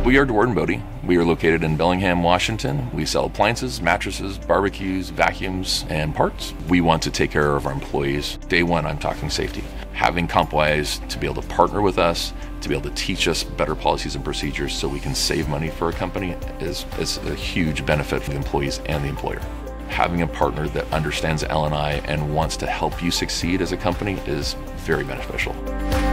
We are DeWaard Bode. We are located in Bellingham, Washington. We sell appliances, mattresses, barbecues, vacuums, and parts. We want to take care of our employees. Day one, I'm talking safety. Having CompWise to be able to partner with us, to be able to teach us better policies and procedures so we can save money for a company is a huge benefit for the employees and the employer. Having a partner that understands L&I and wants to help you succeed as a company is very beneficial.